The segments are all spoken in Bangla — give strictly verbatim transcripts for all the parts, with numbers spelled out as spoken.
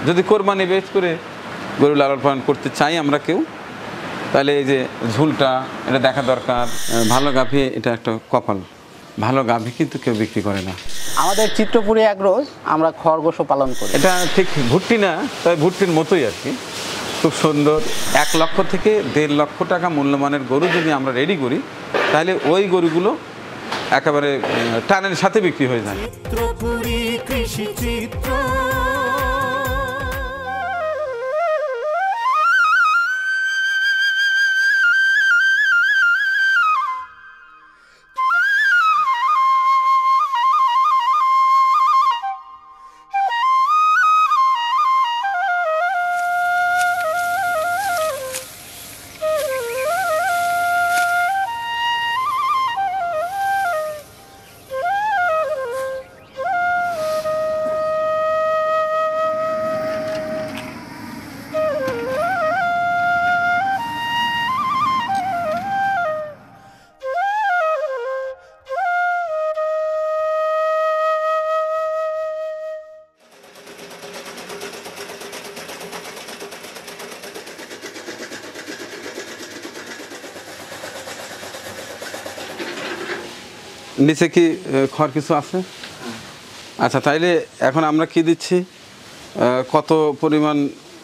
যদি কোরবানি বেশ করে গরু লালন পালন করতে চাই আমরা কেউ, তাহলে এই যে ঝুলটা এটা দেখা দরকার। ভালো গাভী এটা একটা কপাল, ভালো গাভী কিন্তু কেউ বিক্রি করে না। আমাদের চিত্রপুরী এগ্রো আমরা খরগোশও পালন করি। এটা ঠিক ভুট্টি না, তবে ভুট্টির মতোই আর কি, খুব সুন্দর। এক লক্ষ থেকে দেড় লক্ষ টাকা মূল্যমানের গরু যদি আমরা রেডি করি, তাহলে ওই গরুগুলো একেবারে টানের সাথে বিক্রি হয়ে যায়। চিত্রপুরী কৃষি চিত্র। নিচে কি খড় কিছু আছে? আচ্ছা, তাইলে এখন আমরা কি দিচ্ছি, কত পরিমাণ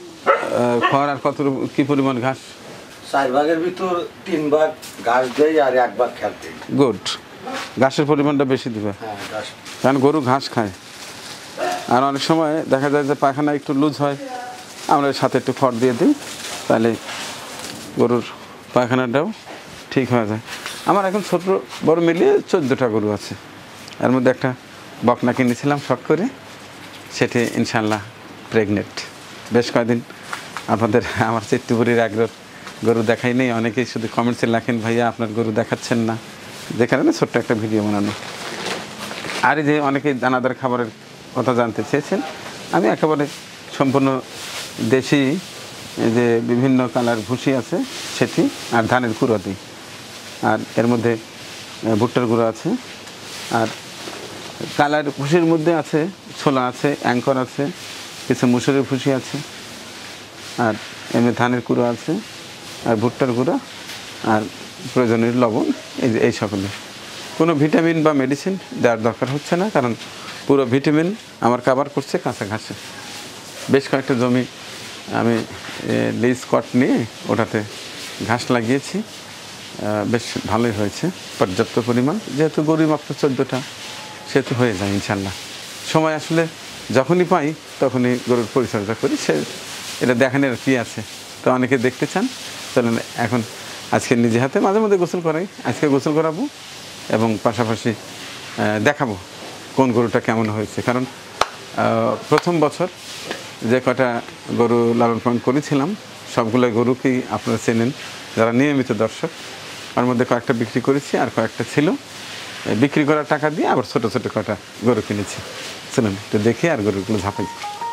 খড় আর কত কি পরিমাণ ঘাস? চার ভাগের ভিতর তিন ভাগ ঘাস দেয় আর এক ভাগ খেত দেয়। গুড, ঘাসের পরিমাণটা বেশি দিবে, কারণ গরু ঘাস খায়। আর অনেক সময় দেখা যায় যে পায়খানা একটু লুজ হয়, আমরা সাথে একটু খড় দিয়ে দিই, তাহলে গরুর পায়খানাটাও ঠিক হয়ে যায়। আমার এখন ছোট বড় মিলিয়ে চোদ্দোটা গরু আছে, এর মধ্যে একটা বকনা কিনেছিলাম শখ করে, সেটি ইনশাল্লাহ প্রেগনেন্ট। বেশ কয়েকদিন আপনাদের আমার চিত্তপুরীর এগ্রোর গরু দেখাই নেই, অনেকেই শুধু কমেন্টসে লেখেন ভাইয়া আপনার গরু দেখাচ্ছেন না, যে কারণে ছোট্ট একটা ভিডিও বানানো। আর এই যে অনেকেই দানাদার খাবারের কথা জানতে চেয়েছেন, আমি একেবারে সম্পূর্ণ দেশি যে বিভিন্ন কালার ভুসি আছে সেটি আর ধানের কুড়ো দিই, আর এর মধ্যে ভুট্টার গুঁড়ো আছে, আর কালার ভুসির মধ্যে আছে ছোলা আছে, অ্যাঙ্কর আছে, কিছু মুসুরের ভুসি আছে, আর এমনি ধানের কুড়ো আছে, আর ভুট্টার গুঁড়া, আর প্রয়োজনীয় লবণ। এই যে এই সকলে, কোনো ভিটামিন বা মেডিসিন দেওয়ার দরকার হচ্ছে না, কারণ পুরো ভিটামিন আমার কাভার করছে কাঁচা ঘাসে। বেশ কয়েকটা জমি আমি লিজ কট নিয়ে ওটাতে ঘাস লাগিয়েছি, বেশ ভালোই হয়েছে, পর্যাপ্ত পরিমাণ। যেহেতু গরু মাত্র চোদ্দোটা, সেহেতু হয়ে যায় ইনশাল্লাহ। সময় আসলে যখনই পাই তখনই গরুর পরিচর্যা করি, সে এটা দেখানোর কী আছে। তো অনেকে দেখতে চান, চলেন এখন আজকে নিজে হাতে মাঝে মধ্যে গোসল করাই, আজকে গোসল করাবো এবং পাশাপাশি দেখাবো কোন গরুটা কেমন হয়েছে। কারণ প্রথম বছর যে কটা গরু লালন পালন করেছিলাম, সবগুলো গরুকেই আপনারা চেনেন যারা নিয়মিত দর্শক। তার মধ্যে কয়েকটা বিক্রি করেছি, আর কয়েকটা ছিল বিক্রি করার টাকা দিয়ে আবার ছোটো ছোটো কটা গরু কিনেছি। চলুন একটু দেখি আর গরুগুলো ঝাঁপাই।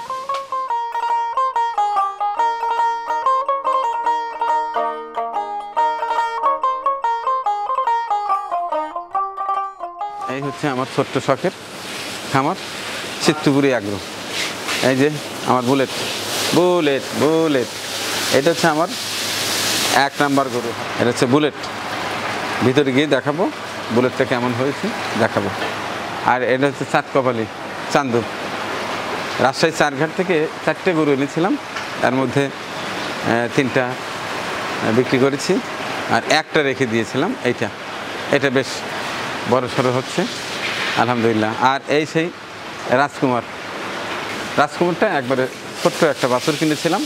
এই হচ্ছে আমার ছোট্ট শখের খামার চিত্তপুরী এগ্রো। এই যে আমার বুলেট বুলেট বুলেট এটা হচ্ছে আমার এক নাম্বার গরু, এটা হচ্ছে বুলেট। ভিতরে গিয়ে দেখাবো বুলেটটা কেমন হয়েছে, দেখাবো। আর এটা হচ্ছে চাঁদ কপালি চান্দু, রাজশাহী চারঘাট থেকে চারটে গরু এনেছিলাম, তার মধ্যে তিনটা বিক্রি করেছি আর একটা রেখে দিয়েছিলাম। এইটা এটা বেশ বড় সড়ো হচ্ছে আলহামদুলিল্লাহ। আর এই সেই রাজকুমার, রাজকুমারটা একবারে ছোট্ট একটা বাছুর কিনেছিলাম,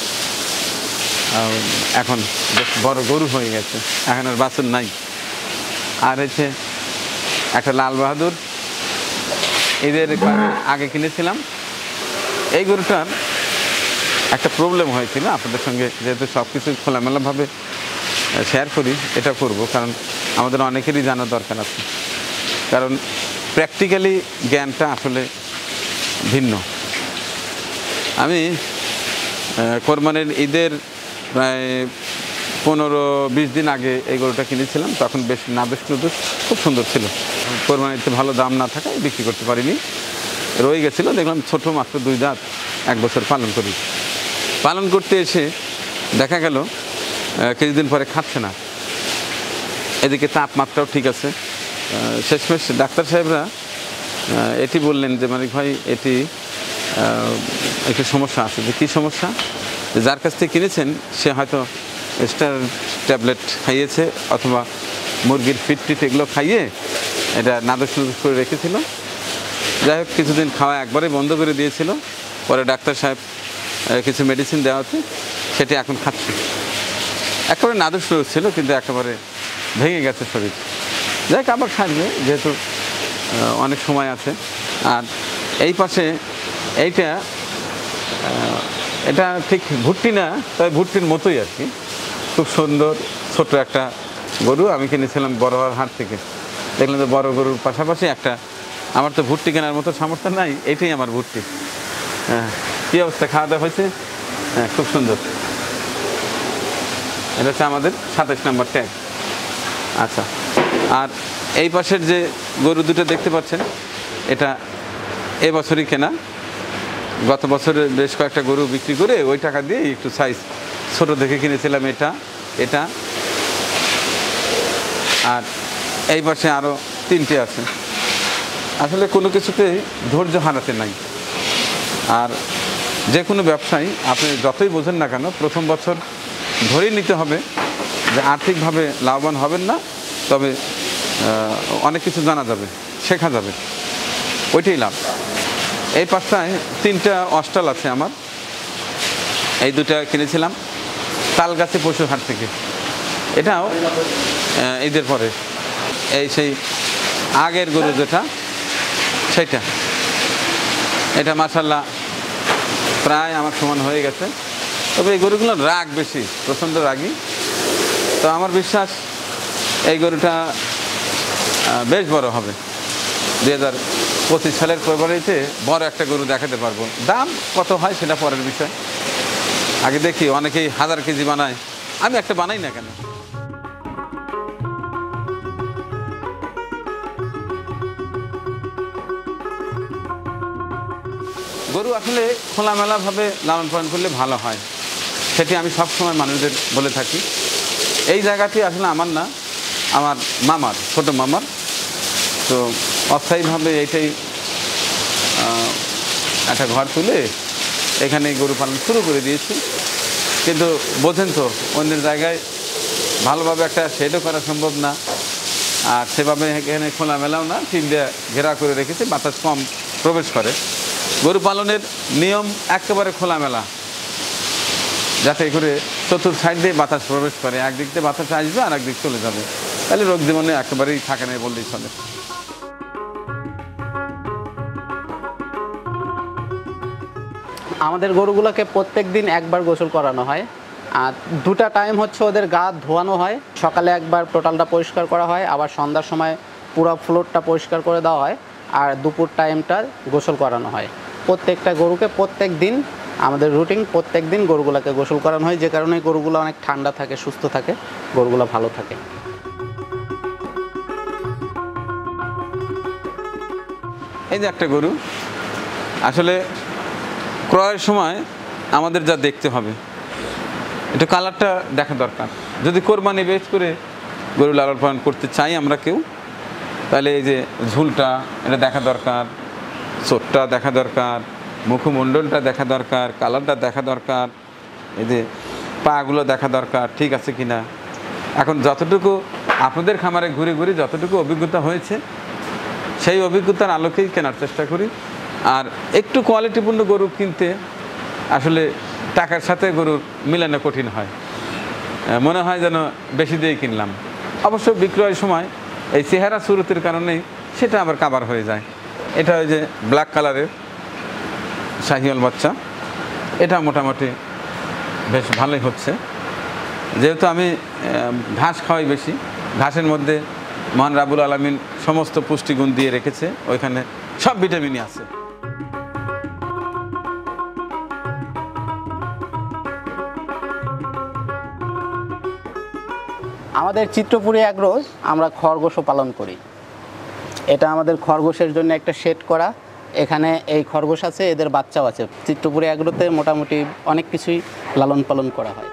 এখন বেশ বড় গরু হয়ে গেছে, এখন আর বাছুর নাই। আর হচ্ছে একটা লাল বাহাদুর, এদের আগে কিনেছিলাম। এই গরুটার একটা প্রবলেম হয়েছিল, আপনাদের সঙ্গে যেহেতু সব কিছু খোলামেলাভাবে শেয়ার করি, এটা করব, কারণ আমাদের অনেকেরই জানার দরকার আছে, কারণ প্র্যাকটিক্যালি জ্ঞানটা আসলে ভিন্ন। আমি কোরবানির ঈদের প্রায় পনেরো বিশ দিন আগে এই গরুটা কিনেছিলাম, তখন বেশ নাদুস নুদুস খুব সুন্দর ছিল। কোরবানিতে ভালো দাম না থাকায় বিক্রি করতে পারিনি, রয়ে গেছিলো। দেখলাম ছোটো মাত্র দুই দাঁত, এক বছর পালন করি। পালন করতে এসে দেখা গেল কিছুদিন পরে খাচ্ছে না, এদিকে তাপমাত্রাও ঠিক আছে। শেষমেশ ডাক্তার সাহেবরা এটি বললেন যে মালিক ভাই এটি একটু সমস্যা আছে। যে কী সমস্যা? যার কাছ থেকে কিনেছেন সে হয়তো স্টার ট্যাবলেট খাইয়েছে অথবা মুরগির ফিট টিট এগুলো খাইয়ে এটা নাদুস নুদুস করে রেখেছিল। যাই হোক কিছুদিন খাওয়া একবারে বন্ধ করে দিয়েছিল। পরে ডাক্তার সাহেব কিছু মেডিসিন দেওয়াতে সেটি এখন খাচ্ছে। একেবারে নাদুস নুদুস ছিল কিন্তু একেবারে ভেঙে গেছে শরীর। যাই হোক আবার খাইবে, যেহেতু অনেক সময় আছে। আর এই পাশে এইটা এটা ঠিক ভুট্টি না, তবে ভুট্টির মতোই আর কি, খুব সুন্দর ছোট একটা গরু আমি কিনেছিলাম বড়োয়ার হাট থেকে। দেখলাম যে বড় গরুর পাশাপাশি একটা, আমার তো ভুট্টি কেনার মতো সামর্থ্য নাই, এইটাই আমার ভুট্টি। হ্যাঁ, কী অবস্থা? খাওয়া দাওয়া হয়েছে? হ্যাঁ, খুব সুন্দর। এটা হচ্ছে আমাদের সাতাশ নম্বর ট্যাগ। আচ্ছা, আর এই পাশের যে গরু দুটো দেখতে পাচ্ছেন এটা এবছরই কেনা। গত বছরে বেশ কয়েকটা গরু বিক্রি করে ওই টাকা দিয়ে একটু সাইজ ছোটো দেখে কিনেছিলাম এটা এটা আর এই পাশে আরও তিনটে আছে। আসলে কোনো কিছুতেই ধৈর্য হারাতে নাই। আর যে কোনো ব্যবসায়ী আপনি যতই বোঝেন না কেন প্রথম বছর ধরেই নিতে হবে যে আর্থিকভাবে লাভবান হবেন না, তবে অনেক কিছু জানা যাবে, শেখা যাবে, ওইটাই লাভ। এই পাশটায় তিনটা অস্টাল আছে আমার। এই দুটা কিনেছিলাম তালগাছি পশুর হাট থেকে। এটাও ঈদের পরে। এই সেই আগের গরু যেটা সেটা, এটা মাশাআল্লাহ প্রায় আমার সমান হয়ে গেছে। তবে এই গরুগুলোর রাগ বেশি, প্রচণ্ড রাগী। তো আমার বিশ্বাস এই গরুটা বেশ বড় হবে। দুই হাজার পঁচিশ সালের ফেব্রুয়ারিতে বড় একটা গরু দেখাতে পারবো। দাম কত হয় সেটা পরের বিষয়। আগে দেখি অনেকেই হাজার কেজি বানায়, আমি একটা বানাই না কেন। গরু আসলে খোলামেলাভাবে লালন পালন করলে ভালো হয়, সেটি আমি সবসময় মানুষদের বলে থাকি। এই জায়গাটি আসলে আমার না, আমার মামার, ছোট মামার। তো অস্থায়ীভাবে এইটাই একটা ঘর তুলে এখানে গরু পালন শুরু করে দিয়েছি। কিন্তু বোঝেন তো অন্যের জায়গায় ভালোভাবে একটা শেডও করা সম্ভব না, আর সেভাবে এখানে খোলামেলাও না, টিন দিয়ে ঘেরা করে রেখেছি, বাতাস কম প্রবেশ করে। গরু পালনের নিয়ম একেবারে খোলামেলা, যাতে করে চতুর্থ সাইড দিয়ে বাতাস প্রবেশ করে। একদিক দিয়ে বাতাস আসবে আর একদিক চলে যাবে, তাহলে রোগ জীবনে একেবারেই থাকে না বললেই চলে। আমাদের গরুগুলোকে প্রত্যেক দিন একবার গোসল করানো হয়। আর দুটা টাইম হচ্ছে ওদের গা ধোয়ানো হয়। সকালে একবার টোটালটা পরিষ্কার করা হয়, আবার সন্ধ্যার সময় পুরো ফ্লোরটা পরিষ্কার করে দেওয়া হয়, আর দুপুর টাইমটা গোসল করানো হয়। প্রত্যেকটা গরুকে প্রত্যেক দিন আমাদের রুটিন, প্রত্যেক দিন গরুগুলোকে গোসল করানো হয়, যে কারণে গরুগুলো অনেক ঠান্ডা থাকে, সুস্থ থাকে, গরুগুলো ভালো থাকে। এই যে একটা গরু, আসলে ক্রয়ের সময় আমাদের যা দেখতে হবে, এটা কালারটা দেখা দরকার। যদি কোরবানি বেশ করে গরু লালন পালন করতে চাই আমরা কেউ, তাহলে এই যে ঝুলটা এটা দেখা দরকার, চোটটা দেখা দরকার, মুখমণ্ডলটা দেখা দরকার, কালারটা দেখা দরকার, এই যে পাগুলো দেখা দরকার ঠিক আছে কি না। এখন যতটুকু আপনাদের খামারে ঘুরে ঘুরে যতটুকু অভিজ্ঞতা হয়েছে, সেই অভিজ্ঞতার আলোকেই কেনার চেষ্টা করি। আর একটু কোয়ালিটিপূর্ণ গরু কিনতে আসলে টাকার সাথে গরুর মিলানো কঠিন হয়, মনে হয় যেন বেশি দিয়ে কিনলাম। অবশ্য বিক্রয়ের সময় এই চেহারা সুরতের কারণেই সেটা আবার কাভার হয়ে যায়। এটা ওই যে ব্ল্যাক কালারের শাহিওয়াল বাচ্চা, এটা মোটামুটি বেশ ভালোই হচ্ছে। যেহেতু আমি ঘাস খাওয়াই বেশি, ঘাসের মধ্যে মহান রাব্বুল আলামিন সমস্ত পুষ্টিগুণ দিয়ে রেখেছে, ওইখানে সব ভিটামিনই আছে। আমাদের চিত্রপুরী অ্যাগ্রোজ আমরা খরগোশও পালন করি। এটা আমাদের খরগোশের জন্য একটা শেড করা, এখানে এই খরগোশ আছে, এদের বাচ্চাও আছে। চিত্রপুরী এগুলোতে মোটামুটি অনেক কিছুই লালন পালন করা হয়।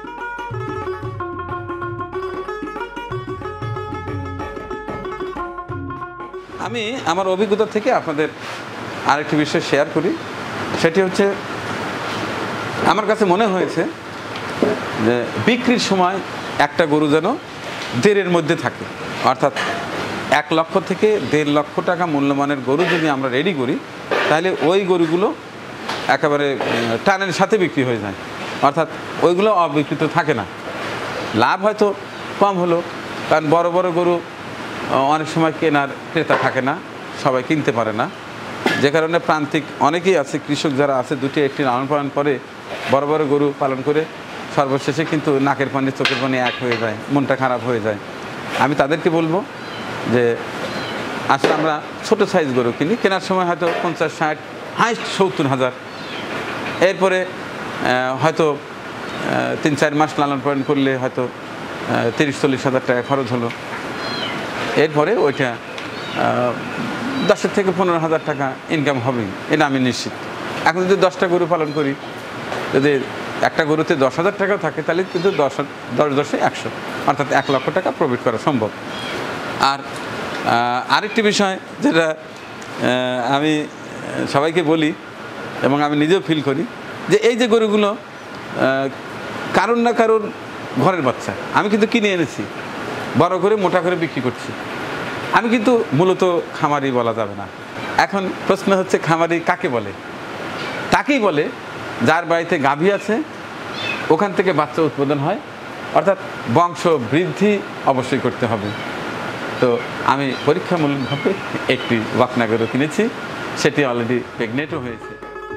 আমি আমার অভিজ্ঞতা থেকে আপনাদের আরেকটি বিষয় শেয়ার করি। সেটি হচ্ছে, আমার কাছে মনে হয়েছে যে বিক্রির সময় একটা গরু যেন দেড়ের মধ্যে থাকে, অর্থাৎ এক লক্ষ থেকে দেড় লক্ষ টাকা মূল্যমানের গরু যদি আমরা রেডি করি, তাহলে ওই গরুগুলো একেবারে টানের সাথে বিক্রি হয়ে যায়, অর্থাৎ ওইগুলো অবিকৃত থাকে না। লাভ হয়তো কম হলো, কারণ বড় বড় গরু অনেক সময় কেনার ক্রেতা থাকে না, সবাই কিনতে পারে না, যে কারণে প্রান্তিক অনেকেই আছে, কৃষক যারা আছে দুটি একটি লালন পালন করে বড় বড় গরু পালন করে সর্বশেষে কিন্তু নাকের পানি চোখের পানি এক হয়ে যায়, মনটা খারাপ হয়ে যায়। আমি তাদেরকে বলবো যে আসলে আমরা ছোটো সাইজ গরু কিনি, কেনার সময় হয়তো পঞ্চাশ ষাট হাইস্ট সত্তর হাজার, এরপরে হয়তো তিন চার মাস লালন পালন করলে হয়তো তিরিশ চল্লিশ হাজার টাকা খরচ হলো, এরপরে ওইটা দশের থেকে পনেরো হাজার টাকা ইনকাম হবেই, এটা আমি নিশ্চিত। এখন যদি দশটা গরু পালন করি, যদি একটা গরুতে দশ হাজার টাকাও থাকে, তাহলে কিন্তু দশ দশ দশে একশো, অর্থাৎ এক লক্ষ টাকা প্রফিট করা সম্ভব। আর আরেকটি বিষয় যেটা আমি সবাইকে বলি এবং আমি নিজেও ফিল করি, যে এই যে গরুগুলো কারোর না কারোর ঘরের বাচ্চা, আমি কিন্তু কিনে এনেছি, বড় করে মোটা করে বিক্রি করছি। আমি কিন্তু মূলত খামারি বলা যাবে না। এখন প্রশ্ন হচ্ছে, খামারি কাকে বলে? তাকেই বলে যার বাড়িতে গাভী আছে, ওখান থেকে বাচ্চা উৎপাদন হয়, অর্থাৎ বংশ বৃদ্ধি অবশ্যই করতে হবে। তো আমি পরীক্ষামূলকভাবে একটি বকনা গরু কিনেছি, সেটি অলরেডি প্রেগনেন্টও হয়েছে।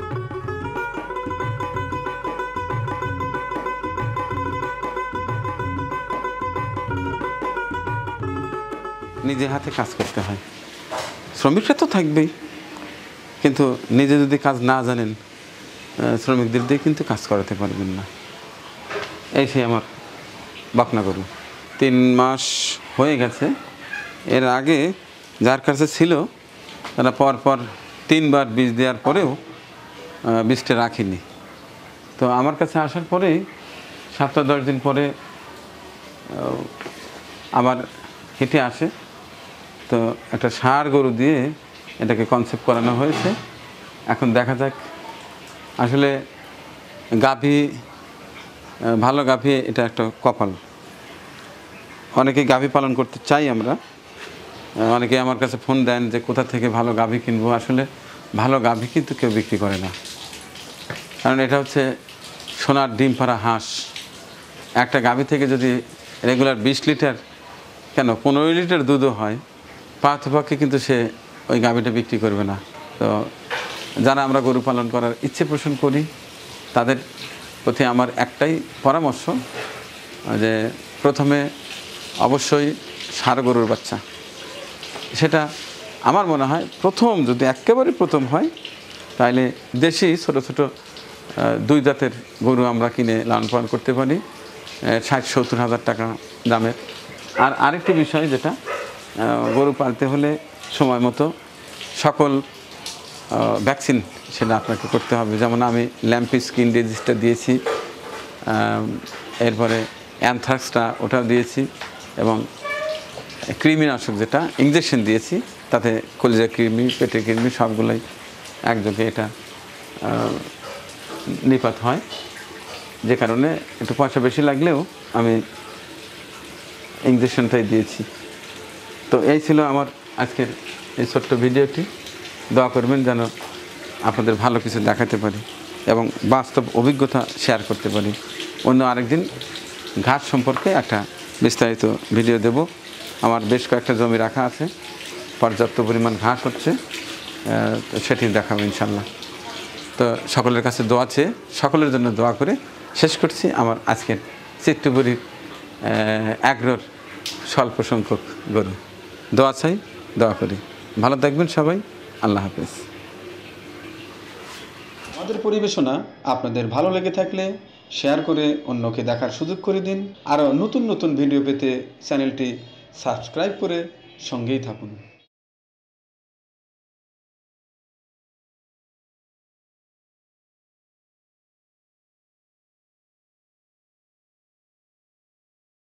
নিজে হাতে কাজ করতে হয়, শ্রমিকরা তো থাকবেই, কিন্তু নিজে যদি কাজ না জানেন, শ্রমিকদের দিয়ে কিন্তু কাজ করাতে পারবেন না। এই সে আমার বকনা গরু, তিন মাস হয়ে গেছে। এর আগে যার কাছে ছিল তারা পর পর তিনবার বীজ দেওয়ার পরেও বীজটা রাখিনি। তো আমার কাছে আসার পরেই সপ্তাহ দশ দিন পরে আবার হেঁটে আসে। তো একটা ষাঁড় গরু দিয়ে এটাকে কনসেপ্ট করানো হয়েছে। এখন দেখা যাক, আসলে গাভী, ভালো গাভী এটা একটা কপাল। অনেকে গাভী পালন করতে চাই আমরা, অনেকে আমার কাছে ফোন দেন যে কোথা থেকে ভালো গাভী কিনবো। আসলে ভালো গাভী কিন্তু কেউ বিক্রি করে না, কারণ এটা হচ্ছে সোনার ডিম পাড়া হাঁস। একটা গাভী থেকে যদি রেগুলার বিশ লিটার কেন পনেরো লিটার দুধও হয়, পার্থপক্ষে কিন্তু সে ওই গাভীটা বিক্রি করবে না। তো যারা আমরা গরু পালন করার ইচ্ছে পোষণ করি, তাদের প্রতি আমার একটাই পরামর্শ যে প্রথমে অবশ্যই ষাঁড় গরুর বাচ্চা, সেটা আমার মনে হয় প্রথম যদি একেবারে প্রথম হয়, তাহলে দেশি ছোটো ছোটো দুই জাতের গরু আমরা কিনে লালন পালন করতে পারি ষাট সত্তর হাজার টাকা দামের। আর আরেকটি বিষয়, যেটা গরু পালতে হলে সময় মতো সকল ভ্যাকসিন সেটা আপনাকে করতে হবে। যেমন আমি ল্যাম্পি স্কিন ডিজিজটা দিয়েছি, এরপরে অ্যানথ্রাক্সটা ওটাও দিয়েছি, এবং কৃমিনাশক যেটা ইঞ্জেকশন দিয়েছি, তাতে কলিজা কৃমি, পেটের কৃমি সবগুলোই একযোগে এটা নিপাত হয়, যে কারণে একটু পয়সা বেশি লাগলেও আমি ইঞ্জেকশনটাই দিয়েছি। তো এই ছিল আমার আজকের এই ছোট্ট ভিডিওটি। দোয়া করবেন যেন আপনাদের ভালো কিছু দেখাতে পারি এবং বাস্তব অভিজ্ঞতা শেয়ার করতে পারি। অন্য আরেকদিন ঘাস সম্পর্কে একটা বিস্তারিত ভিডিও দেব। আমার বেশ কয়েকটা জমি রাখা আছে, পর্যাপ্ত পরিমাণ ঘাস হচ্ছে, তো সেটি দেখাবো ইনশাল্লাহ। তো সকলের কাছে দোয়া চেয়ে সকলের জন্য দোয়া করে শেষ করছি আমার আজকের চিত্রপুরীর অ্যাগ্রোর স্বল্প সংখ্যক গরু। দোয়া চাই, দোয়া করি। ভালো থাকবেন সবাই, আল্লাহ হাফেজ। আমাদের পরিবেশনা আপনাদের ভালো লেগে থাকলে শেয়ার করে অন্যকে দেখার সুযোগ করে দিন। আরও নতুন নতুন ভিডিও পেতে চ্যানেলটি সাবস্ক্রাইব করে সঙ্গেই থাকুন।